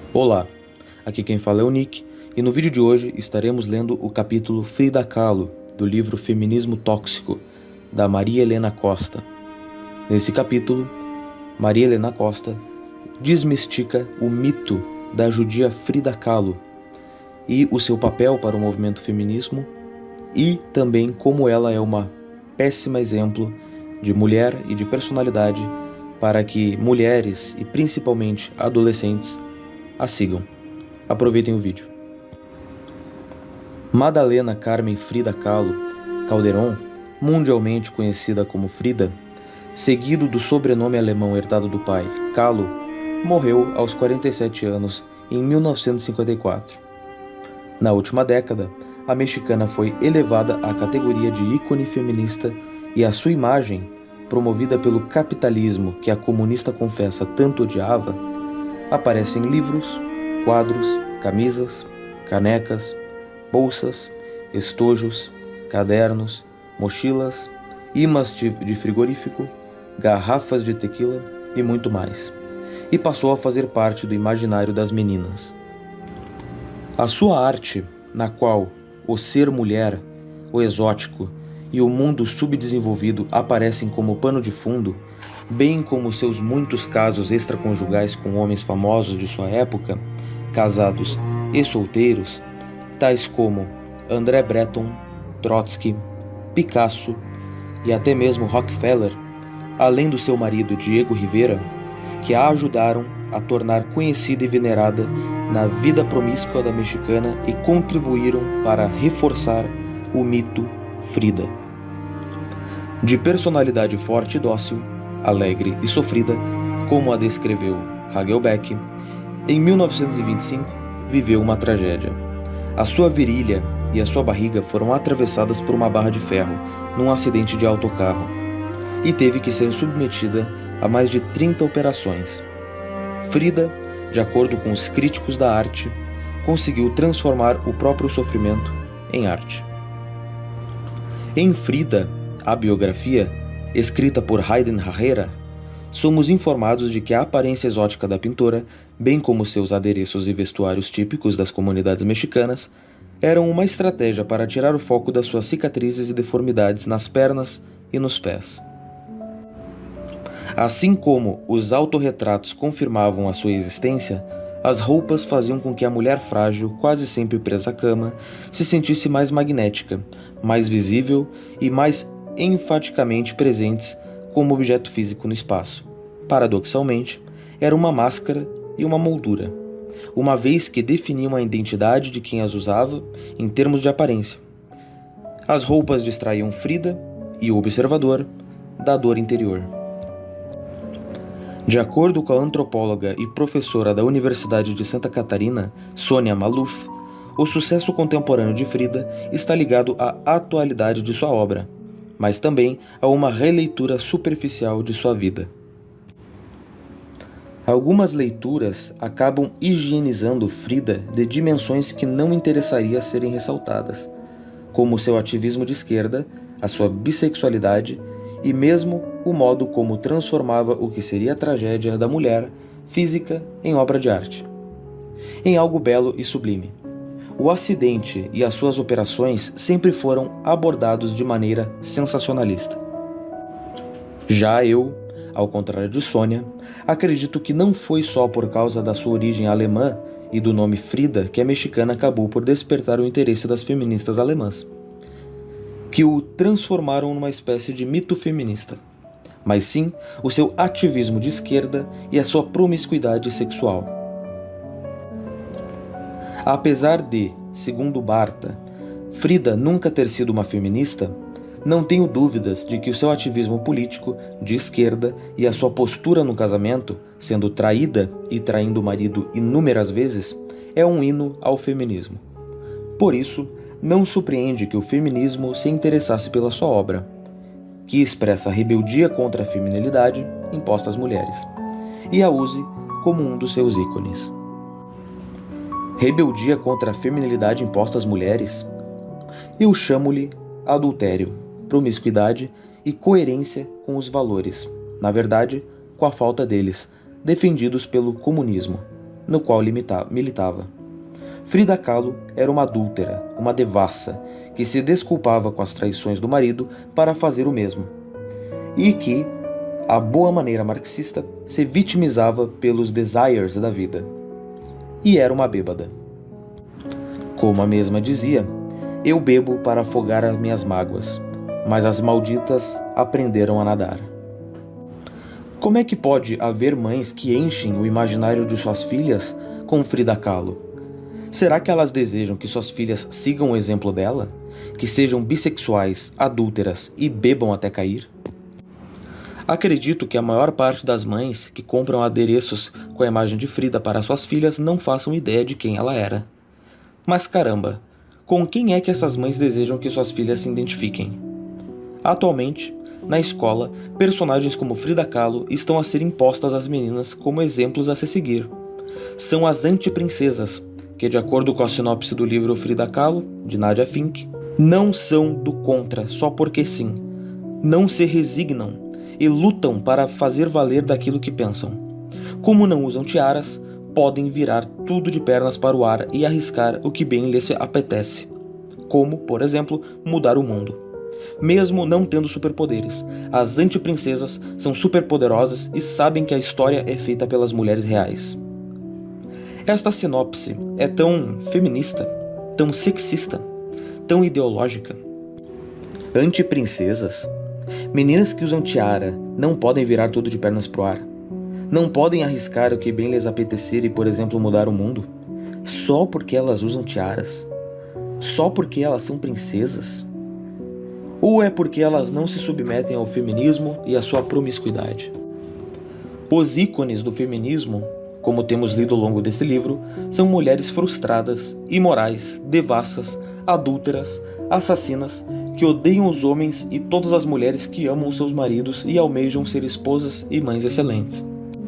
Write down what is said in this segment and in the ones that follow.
Olá, aqui quem fala é o Nick, e no vídeo de hoje estaremos lendo o capítulo Frida Kahlo, do livro Feminismo Tóxico, da Maria Helena Costa. Nesse capítulo, Maria Helena Costa desmistica o mito da judia Frida Kahlo e o seu papel para o movimento feminismo, e também como ela é uma péssima exemplo de mulher e de personalidade para que mulheres e principalmente adolescentes a sigam. Aproveitem o vídeo. Madalena Carmen Frida Kahlo Calderón, mundialmente conhecida como Frida, seguido do sobrenome alemão herdado do pai, Kahlo, morreu aos 47 anos em 1954. Na última década, a mexicana foi elevada à categoria de ícone feminista e a sua imagem, promovida pelo capitalismo que a comunista confessa tanto odiava, aparece em livros, quadros, camisas, canecas, bolsas, estojos, cadernos, mochilas, imãs de frigorífico, garrafas de tequila e muito mais, e passou a fazer parte do imaginário das meninas. A sua arte, na qual o ser mulher, o exótico e o mundo subdesenvolvido aparecem como pano de fundo, bem como seus muitos casos extraconjugais com homens famosos de sua época, casados e solteiros, tais como André Breton, Trotsky, Picasso e até mesmo Rockefeller, além do seu marido Diego Rivera, que a ajudaram a tornar conhecida e venerada na vida promíscua da mexicana e contribuíram para reforçar o mito Frida. De personalidade forte e dócil, alegre e sofrida, como a descreveu Hagelbeck, em 1925 viveu uma tragédia. A sua virilha e a sua barriga foram atravessadas por uma barra de ferro num acidente de autocarro e teve que ser submetida a mais de 30 operações. Frida, de acordo com os críticos da arte, conseguiu transformar o próprio sofrimento em arte. Em Frida, a biografia, escrita por Hayden Herrera, somos informados de que a aparência exótica da pintora, bem como seus adereços e vestuários típicos das comunidades mexicanas, eram uma estratégia para tirar o foco das suas cicatrizes e deformidades nas pernas e nos pés. Assim como os autorretratos confirmavam a sua existência, as roupas faziam com que a mulher frágil, quase sempre presa à cama, se sentisse mais magnética, mais visível e mais enfaticamente presentes como objeto físico no espaço. Paradoxalmente, era uma máscara e uma moldura, uma vez que definiam a identidade de quem as usava em termos de aparência. As roupas distraíam Frida e o observador da dor interior. De acordo com a antropóloga e professora da Universidade de Santa Catarina, Sônia Maluf, o sucesso contemporâneo de Frida está ligado à atualidade de sua obra, mas também a uma releitura superficial de sua vida. Algumas leituras acabam higienizando Frida de dimensões que não interessaria serem ressaltadas, como seu ativismo de esquerda, a sua bissexualidade e mesmo o modo como transformava o que seria a tragédia da mulher física em obra de arte, em algo belo e sublime. O acidente e as suas operações sempre foram abordados de maneira sensacionalista. Já eu, ao contrário de Sônia, acredito que não foi só por causa da sua origem alemã e do nome Frida que a mexicana acabou por despertar o interesse das feministas alemãs, que o transformaram numa espécie de mito feminista, mas sim o seu ativismo de esquerda e a sua promiscuidade sexual. Apesar de, segundo Barta, Frida nunca ter sido uma feminista, não tenho dúvidas de que o seu ativismo político de esquerda e a sua postura no casamento, sendo traída e traindo o marido inúmeras vezes, é um hino ao feminismo. Por isso, não surpreende que o feminismo se interessasse pela sua obra, que expressa a rebeldia contra a feminilidade imposta às mulheres, e a use como um dos seus ícones. Rebeldia contra a feminilidade imposta às mulheres? Eu chamo-lhe adultério, promiscuidade e coerência com os valores, na verdade, com a falta deles, defendidos pelo comunismo, no qual militava. Frida Kahlo era uma adúltera, uma devassa, que se desculpava com as traições do marido para fazer o mesmo, e que, à boa maneira marxista, se vitimizava pelos desires da vida. E era uma bêbada. Como a mesma dizia, eu bebo para afogar as minhas mágoas, mas as malditas aprenderam a nadar. Como é que pode haver mães que enchem o imaginário de suas filhas com Frida Kahlo? Será que elas desejam que suas filhas sigam o exemplo dela? Que sejam bissexuais, adúlteras e bebam até cair? Acredito que a maior parte das mães que compram adereços com a imagem de Frida para suas filhas não façam ideia de quem ela era. Mas caramba, com quem é que essas mães desejam que suas filhas se identifiquem? Atualmente, na escola, personagens como Frida Kahlo estão a ser impostas às meninas como exemplos a se seguir. São as antiprincesas, que, de acordo com a sinopse do livro Frida Kahlo, de Nadia Fink, não são do contra só porque sim, não se resignam e lutam para fazer valer daquilo que pensam. Como não usam tiaras, podem virar tudo de pernas para o ar e arriscar o que bem lhes apetece, como, por exemplo, mudar o mundo. Mesmo não tendo superpoderes, as antiprincesas são superpoderosas e sabem que a história é feita pelas mulheres reais. Esta sinopse é tão feminista, tão sexista, tão ideológica. Antiprincesas? Meninas que usam tiara não podem virar tudo de pernas pro ar? Não podem arriscar o que bem lhes apetecer e, por exemplo, mudar o mundo? Só porque elas usam tiaras? Só porque elas são princesas? Ou é porque elas não se submetem ao feminismo e à sua promiscuidade? Os ícones do feminismo, como temos lido ao longo desse livro, são mulheres frustradas, imorais, devassas, adúlteras, assassinas, que odeiam os homens e todas as mulheres que amam seus maridos e almejam ser esposas e mães excelentes.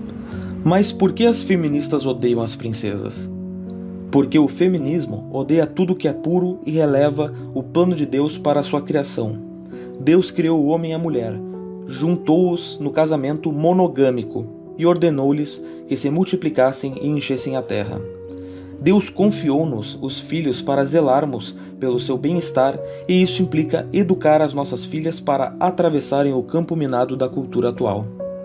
Mas por que as feministas odeiam as princesas? Porque o feminismo odeia tudo que é puro e releva o plano de Deus para a sua criação. Deus criou o homem e a mulher, juntou-os no casamento monogâmico e ordenou-lhes que se multiplicassem e enchessem a terra. Deus confiou-nos os filhos para zelarmos pelo seu bem-estar, e isso implica educar as nossas filhas para atravessarem o campo minado da cultura atual.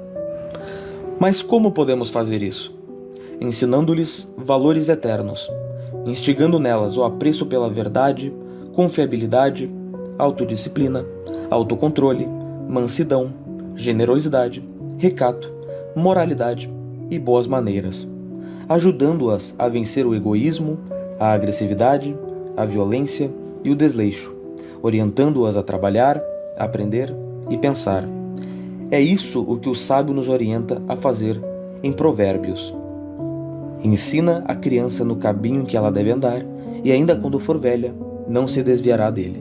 Mas como podemos fazer isso? Ensinando-lhes valores eternos, instigando nelas o apreço pela verdade, confiabilidade, autodisciplina, autocontrole, mansidão, generosidade, recato, moralidade e boas maneiras, ajudando-as a vencer o egoísmo, a agressividade, a violência e o desleixo, orientando-as a trabalhar, aprender e pensar. É isso o que o sábio nos orienta a fazer em Provérbios. Ensina a criança no caminho que ela deve andar, e ainda quando for velha, não se desviará dele.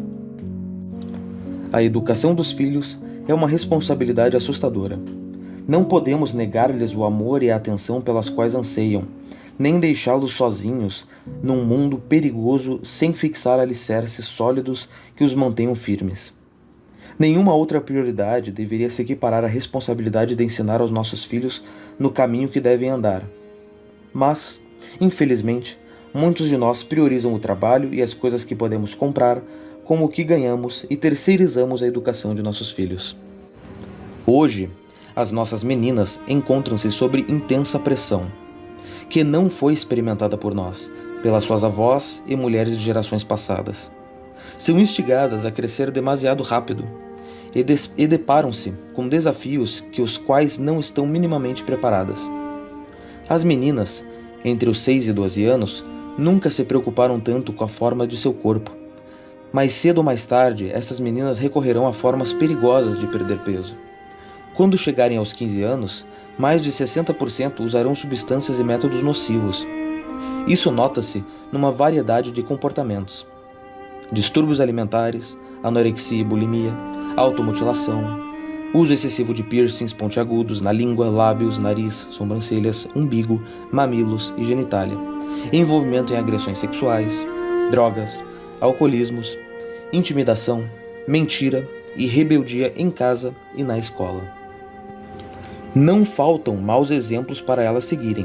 A educação dos filhos é uma responsabilidade assustadora. Não podemos negar-lhes o amor e a atenção pelas quais anseiam, nem deixá-los sozinhos num mundo perigoso sem fixar alicerces sólidos que os mantenham firmes. Nenhuma outra prioridade deveria se equiparar à responsabilidade de ensinar aos nossos filhos no caminho que devem andar. Mas, infelizmente, muitos de nós priorizam o trabalho e as coisas que podemos comprar como o que ganhamos e terceirizamos a educação de nossos filhos. Hoje, as nossas meninas encontram-se sob intensa pressão, que não foi experimentada por nós, pelas suas avós e mulheres de gerações passadas. São instigadas a crescer demasiado rápido e deparam-se com desafios que os quais não estão minimamente preparadas. As meninas, entre os 6 e 12 anos, nunca se preocuparam tanto com a forma de seu corpo. Mais cedo ou mais tarde, essas meninas recorrerão a formas perigosas de perder peso. Quando chegarem aos 15 anos, mais de 60% usarão substâncias e métodos nocivos. Isso nota-se numa variedade de comportamentos: distúrbios alimentares, anorexia e bulimia, automutilação, uso excessivo de piercings pontiagudos na língua, lábios, nariz, sobrancelhas, umbigo, mamilos e genitália, envolvimento em agressões sexuais, drogas, alcoolismos, intimidação, mentira e rebeldia em casa e na escola. Não faltam maus exemplos para elas seguirem,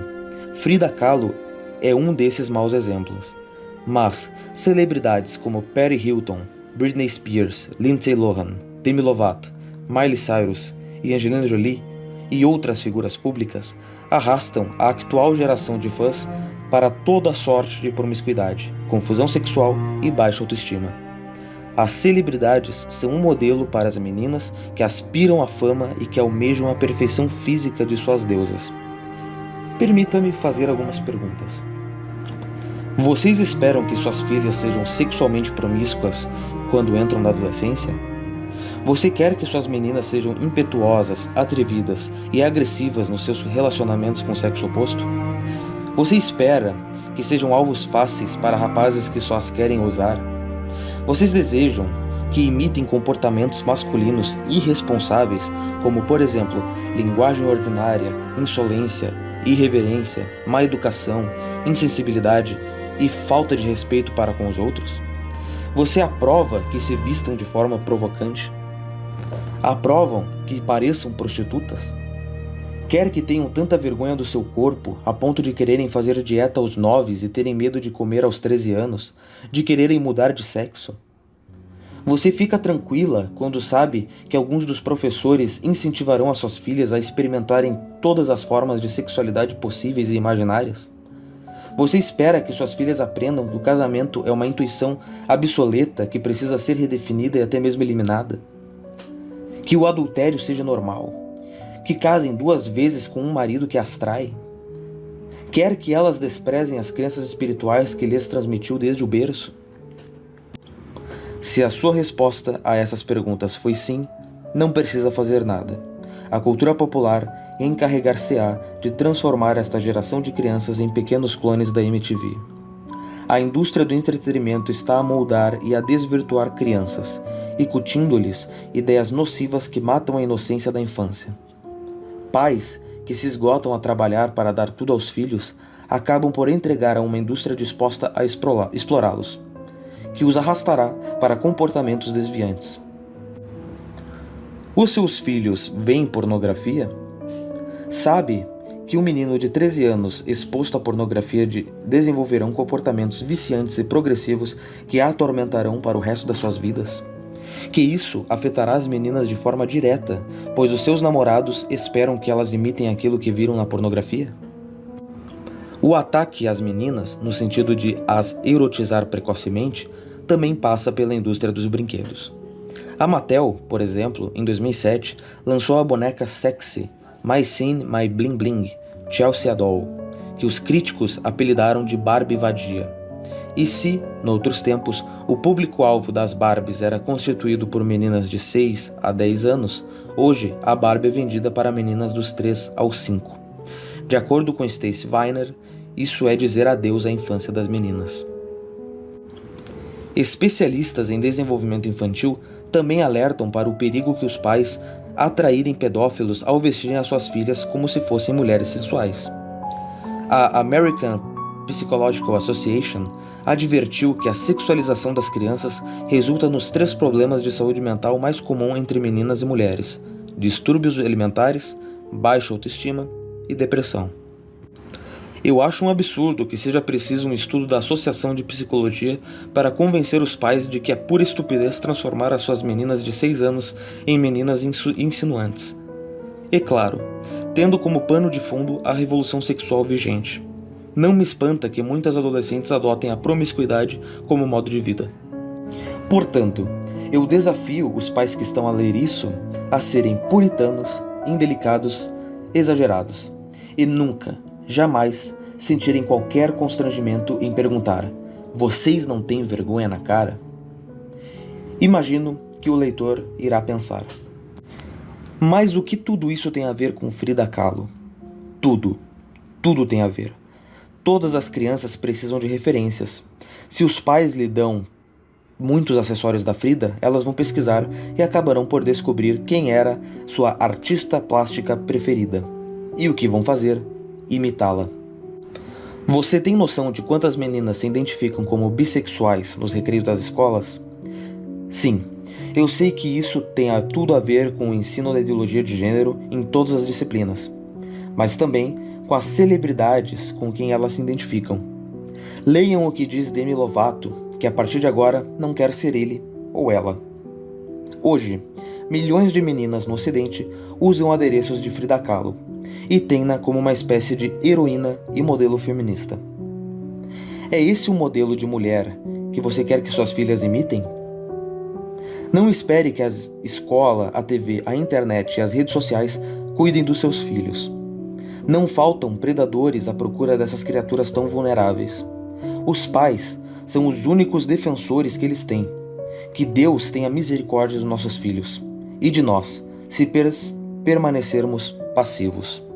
Frida Kahlo é um desses maus exemplos. Mas celebridades como Paris Hilton, Britney Spears, Lindsay Lohan, Demi Lovato, Miley Cyrus e Angelina Jolie e outras figuras públicas arrastam a atual geração de fãs para toda sorte de promiscuidade, confusão sexual e baixa autoestima. As celebridades são um modelo para as meninas que aspiram à fama e que almejam a perfeição física de suas deusas. Permita-me fazer algumas perguntas. Vocês esperam que suas filhas sejam sexualmente promíscuas quando entram na adolescência? Você quer que suas meninas sejam impetuosas, atrevidas e agressivas nos seus relacionamentos com o sexo oposto? Você espera que sejam alvos fáceis para rapazes que só as querem usar? Vocês desejam que imitem comportamentos masculinos irresponsáveis, como, por exemplo, linguagem ordinária, insolência, irreverência, má educação, insensibilidade e falta de respeito para com os outros? Você aprova que se vistam de forma provocante? Aprovam que pareçam prostitutas? Quer que tenham tanta vergonha do seu corpo, a ponto de quererem fazer dieta aos 9 e terem medo de comer aos 13 anos, de quererem mudar de sexo? Você fica tranquila quando sabe que alguns dos professores incentivarão as suas filhas a experimentarem todas as formas de sexualidade possíveis e imaginárias? Você espera que suas filhas aprendam que o casamento é uma intuição obsoleta que precisa ser redefinida e até mesmo eliminada? Que o adultério seja normal? Que casem 2 vezes com um marido que as trai? Quer que elas desprezem as crenças espirituais que lhes transmitiu desde o berço? Se a sua resposta a essas perguntas foi sim, não precisa fazer nada. A cultura popular encarregar-se-á de transformar esta geração de crianças em pequenos clones da MTV. A indústria do entretenimento está a moldar e a desvirtuar crianças, incutindo-lhes ideias nocivas que matam a inocência da infância. Pais que se esgotam a trabalhar para dar tudo aos filhos acabam por entregar a uma indústria disposta a explorá-los, que os arrastará para comportamentos desviantes. Os seus filhos veem pornografia? Sabe que um menino de 13 anos exposto à pornografia desenvolverão comportamentos viciantes e progressivos que a atormentarão para o resto das suas vidas? Que isso afetará as meninas de forma direta, pois os seus namorados esperam que elas imitem aquilo que viram na pornografia? O ataque às meninas, no sentido de as erotizar precocemente, também passa pela indústria dos brinquedos. A Mattel, por exemplo, em 2007, lançou a boneca sexy My Sin, My Bling Bling, Chelsea Doll, que os críticos apelidaram de Barbie vadia. E se, noutros tempos, o público-alvo das Barbies era constituído por meninas de 6 a 10 anos, hoje a Barbie é vendida para meninas dos 3 aos 5. De acordo com Stacy Weiner, isso é dizer adeus à infância das meninas. Especialistas em desenvolvimento infantil também alertam para o perigo que os pais atraírem pedófilos ao vestirem as suas filhas como se fossem mulheres sensuais. A American Psychological Association advertiu que a sexualização das crianças resulta nos 3 problemas de saúde mental mais comuns entre meninas e mulheres: distúrbios alimentares, baixa autoestima e depressão. Eu acho um absurdo que seja preciso um estudo da Associação de Psicologia para convencer os pais de que é pura estupidez transformar as suas meninas de 6 anos em meninas insinuantes. E claro, tendo como pano de fundo a revolução sexual vigente. Não me espanta que muitas adolescentes adotem a promiscuidade como modo de vida. Portanto, eu desafio os pais que estão a ler isso a serem puritanos, indelicados, exagerados e nunca, jamais sentirem qualquer constrangimento em perguntar: vocês não têm vergonha na cara? Imagino que o leitor irá pensar: mas o que tudo isso tem a ver com Frida Kahlo? Tudo tem a ver. Todas as crianças precisam de referências. Se os pais lhe dão muitos acessórios da Frida, elas vão pesquisar e acabarão por descobrir quem era sua artista plástica preferida. E o que vão fazer? Imitá-la. Você tem noção de quantas meninas se identificam como bissexuais nos recreios das escolas? Sim, eu sei que isso tem tudo a ver com o ensino da ideologia de gênero em todas as disciplinas, mas também com as celebridades com quem elas se identificam. Leiam o que diz Demi Lovato, que a partir de agora não quer ser ele ou ela. Hoje, milhões de meninas no Ocidente usam adereços de Frida Kahlo e têm-na como uma espécie de heroína e modelo feminista. É esse o modelo de mulher que você quer que suas filhas imitem? Não espere que a escola, a TV, a internet e as redes sociais cuidem dos seus filhos. Não faltam predadores à procura dessas criaturas tão vulneráveis. Os pais são os únicos defensores que eles têm. Que Deus tenha misericórdia dos nossos filhos e de nós, se permanecermos passivos.